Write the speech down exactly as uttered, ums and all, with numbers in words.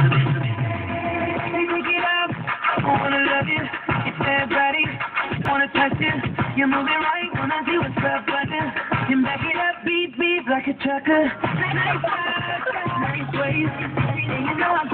Take it out, I wanna love you. It's that body, wanna touch it. You're moving right, wanna see what's up, button. You back it up, beat, beat like a trucker. Nice, nice, nice ways. Everything you know I'm